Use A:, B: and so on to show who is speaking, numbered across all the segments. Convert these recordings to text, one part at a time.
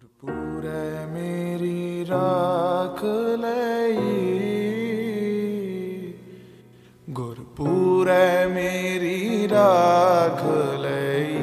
A: गुरपुर मेरी राख लई, गुरपुर मेरी राख लई।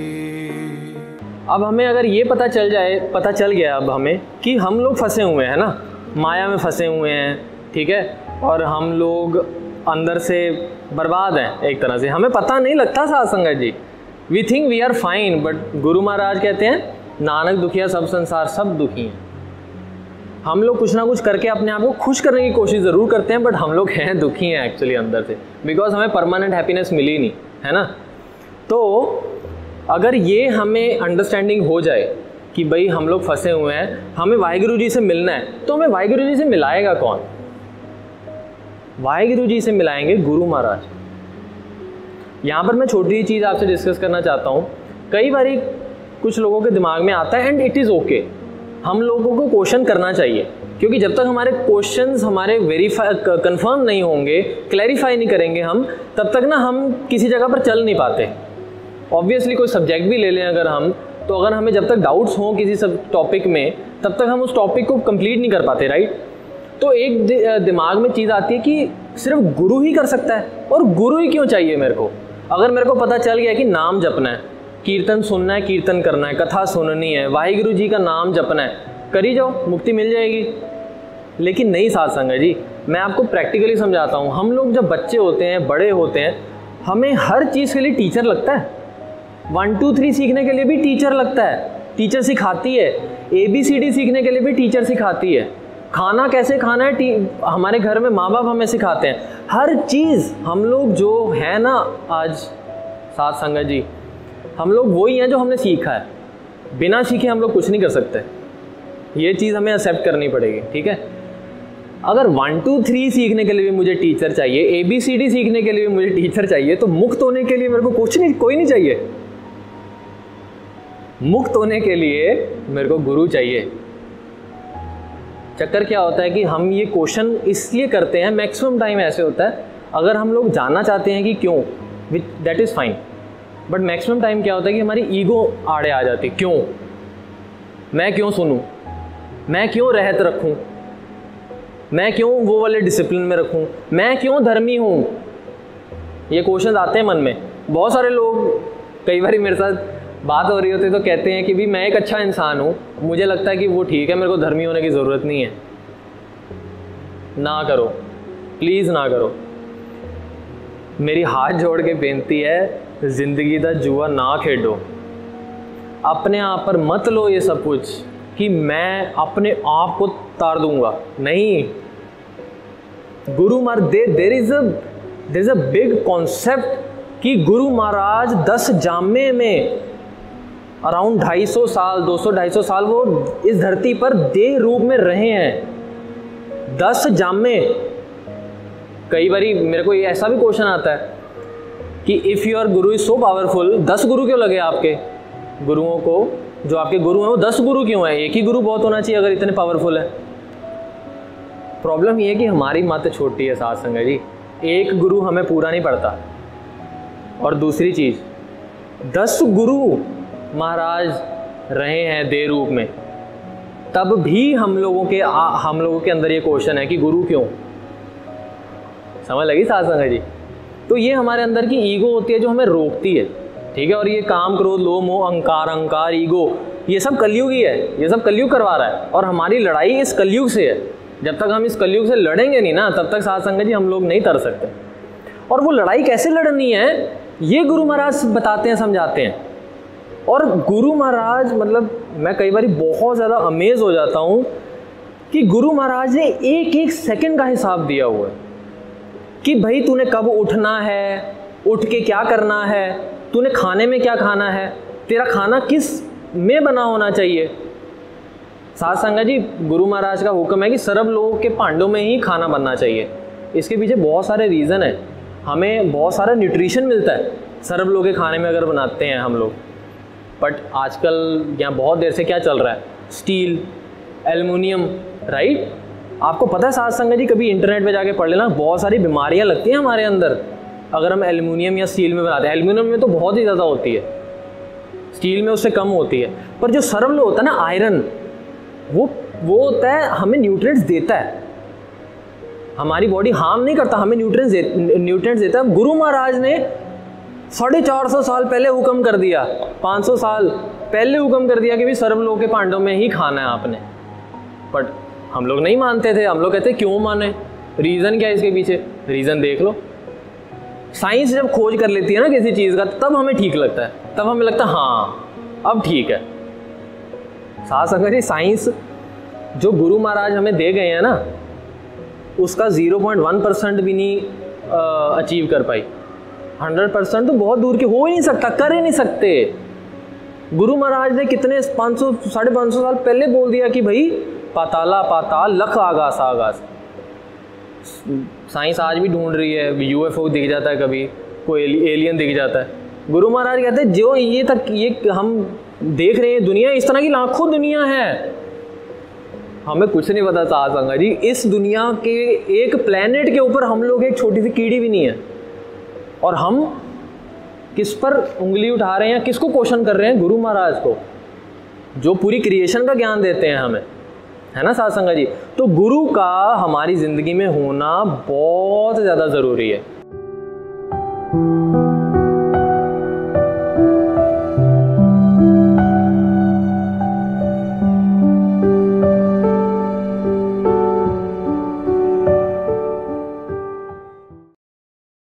B: अब हमें अगर ये पता चल गया अब हमें कि हम लोग फंसे हुए हैं ना, माया में फंसे हुए हैं, ठीक है, और हम लोग अंदर से बर्बाद हैं एक तरह से, हमें पता नहीं लगता साथ संगत जी, we think we are fine, but गुरु महाराज कहते हैं नानक दुखिया सब संसार सब दुखी हैं। हम लोग कुछ ना कुछ करके अपने आप को खुश करने की कोशिश ज़रूर करते हैं, बट हम लोग हैं दुखी हैं एक्चुअली अंदर से, बिकॉज हमें परमानेंट हैप्पीनेस मिली नहीं, है ना। तो अगर ये हमें अंडरस्टैंडिंग हो जाए कि भाई हम लोग फंसे हुए हैं, हमें वाहिगुरु जी से मिलना है, तो हमें वाहिगुरु जी से मिलाएगा कौन? वाहिगुरु जी से मिलाएंगे गुरु महाराज। यहाँ पर मैं छोटी चीज़ आपसे डिस्कस करना चाहता हूँ। कई बार कुछ लोगों के दिमाग में आता है, एंड इट इज़ ओके, हम लोगों को क्वेश्चन करना चाहिए, क्योंकि जब तक हमारे क्वेश्चंस हमारे वेरीफाई कंफर्म नहीं होंगे, क्लैरिफाई नहीं करेंगे हम, तब तक ना हम किसी जगह पर चल नहीं पाते। ऑब्वियसली कोई सब्जेक्ट भी ले लें अगर हम, तो अगर हमें जब तक डाउट्स हों किसी सब टॉपिक में, तब तक हम उस टॉपिक को कंप्लीट नहीं कर पाते, राइट। तो एक दिमाग में चीज़ आती है कि सिर्फ गुरु ही कर सकता है, और गुरु ही क्यों चाहिए मेरे को? अगर मेरे को पता चल गया कि नाम जपना है, कीर्तन सुनना है, कीर्तन करना है, कथा सुननी है, वाहिगुरु जी का नाम जपना है, करी जाओ, मुक्ति मिल जाएगी। लेकिन नहीं साथ संगत जी, मैं आपको प्रैक्टिकली समझाता हूँ। हम लोग जब बच्चे होते हैं, बड़े होते हैं, हमें हर चीज़ के लिए टीचर लगता है। 1 2 3 सीखने के लिए भी टीचर लगता है, टीचर सिखाती है। ABCD सीखने के लिए भी टीचर सिखाती है। खाना कैसे खाना है, हमारे घर में माँ बाप हमें सिखाते हैं। हर चीज़ हम लोग जो है ना, आज साथ संगत जी, हम लोग वही हैं जो हमने सीखा है। बिना सीखे हम लोग कुछ नहीं कर सकते, ये चीज़ हमें एक्सेप्ट करनी पड़ेगी, ठीक है। अगर 1 2 3 सीखने के लिए भी मुझे टीचर चाहिए, ABCD सीखने के लिए भी मुझे टीचर चाहिए, तो मुक्त होने के लिए मेरे को कोई नहीं चाहिए। मुक्त होने के लिए मेरे को गुरु चाहिए। चक्कर क्या होता है कि हम ये क्वेश्चन इसलिए करते हैं, मैक्सिमम टाइम ऐसे होता है, अगर हम लोग जानना चाहते हैं कि क्यों, that is fine, but maximum time क्या होता है कि हमारी ईगो आड़े आ जाती है। क्यों? मैं क्यों सुनूं? मैं क्यों रहत रखूं? मैं क्यों वो वाले डिसिप्लिन में रखूं? मैं क्यों धर्मी हूं? ये क्वेश्चन आते हैं मन में। बहुत सारे लोग, कई बार मेरे साथ बात हो रही होती है तो कहते हैं कि भी मैं एक अच्छा इंसान हूँ, मुझे लगता है कि वो ठीक है, मेरे को धर्मी होने की ज़रूरत नहीं है। ना करो, प्लीज़ ना करो। मेरी हाथ जोड़ के बेनती है, ज़िंदगी का जुआ ना खेडो। अपने आप पर मत लो ये सब कुछ कि मैं अपने आप को तार दूंगा, नहीं। गुरु महाराज, there is a big concept कि गुरु महाराज 10 जामे में अराउंड 250 साल 200-250 साल वो इस धरती पर देह रूप में रहे हैं। 10 जामे। कई बार मेरे को ऐसा भी क्वेश्चन आता है कि if your guru is so powerful, 10 गुरु क्यों लगे आपके गुरुओं को? जो आपके गुरु हैं वो 10 गुरु क्यों है? एक ही गुरु बहुत होना चाहिए अगर इतने पावरफुल है। प्रॉब्लम ये है कि हमारी मत छोटी है साथ संगत जी, एक गुरु हमें पूरा नहीं पड़ता। और दूसरी चीज़, 10 गुरु महाराज रहे हैं देह रूप में, तब भी हम लोगों के अंदर ये क्वेश्चन है कि गुरु क्यों? समझ लगी साथ संगत जी? तो ये हमारे अंदर की ईगो होती है जो हमें रोकती है, ठीक है। और ये काम, क्रोध, लोभ, मोह, अहंकार, ईगो, ये सब कलयुग ही है, ये सब कलयुग करवा रहा है। और हमारी लड़ाई इस कलयुग से है। जब तक हम इस कलयुग से लड़ेंगे नहीं ना, तब तक साथ संगत जी हम लोग नहीं तर सकते। और वो लड़ाई कैसे लड़नी है, ये गुरु महाराज बताते हैं, समझाते हैं। और गुरु महाराज, मतलब मैं कई बार बहुत ज़्यादा अमेज हो जाता हूँ कि गुरु महाराज ने एक एक सेकंड का हिसाब दिया हुआ है कि भाई तूने कब उठना है, उठ के क्या करना है, तूने खाने में क्या खाना है, तेरा खाना किस में बना होना चाहिए। साथ संगत जी, गुरु महाराज का हुक्म है कि सर्व लोगों के भांडों में ही खाना बनना चाहिए। इसके पीछे बहुत सारे रीज़न है, हमें बहुत सारा न्यूट्रिशन मिलता है सर्व लोगों के खाने में अगर बनाते हैं हम लोग। बट आजकल यहाँ बहुत देर से क्या चल रहा है, स्टील, एल्युमिनियम, राइट। आपको पता है साथ संगत जी, कभी इंटरनेट पे जाके पढ़ लेना, बहुत सारी बीमारियाँ लगती हैं हमारे अंदर अगर हम एल्युमिनियम या स्टील में बनाते हैं। एल्युमिनियम में तो बहुत ही ज़्यादा होती है, स्टील में उससे कम होती है। पर जो सरवल होता है ना आयरन, वो होता है हमें न्यूट्रिएंट्स देता है, हमारी बॉडी हार्म नहीं करता, हमें न्यूट्रिएंट्स देता है। गुरु महाराज ने 450 साल पहले हुक्म कर दिया, 500 साल पहले हुक्म कर दिया कि भी सर्वलोक के पांडव में ही खाना है आपने। बट हम लोग नहीं मानते थे, हम लोग कहते क्यों माने, रीज़न क्या है इसके पीछे, रीज़न देख लो। साइंस जब खोज कर लेती है ना किसी चीज़ का, तब हमें ठीक लगता है, तब हमें लगता है हाँ अब ठीक है। साथ संगत जी, साइंस जो गुरु महाराज हमें दे गए हैं ना, उसका 0.1% भी नहीं अचीव कर पाई। 100% तो बहुत दूर की, हो ही नहीं सकता, कर ही नहीं सकते। गुरु महाराज ने कितने 500 550 साल पहले बोल दिया कि भाई पाताला पाताल लख आगास आगास। साइंस आज भी ढूंढ रही है, यूएफओ दिख जाता है, कभी कोई एलियन दिख जाता है। गुरु महाराज कहते हैं जो ये हम देख रहे हैं दुनिया, इस तरह की लाखों दुनिया है, हमें कुछ नहीं पता। साथ संगत जी, इस दुनिया के एक प्लेनेट के ऊपर हम लोग एक छोटी सी कीड़ी भी नहीं है, और हम किस पर उंगली उठा रहे हैं, किसको क्वेश्चन कर रहे हैं? गुरु महाराज को, जो पूरी क्रिएशन का ज्ञान देते हैं हमें, है ना साथ संगत जी। तो गुरु का हमारी जिंदगी में होना बहुत ज़्यादा ज़रूरी है।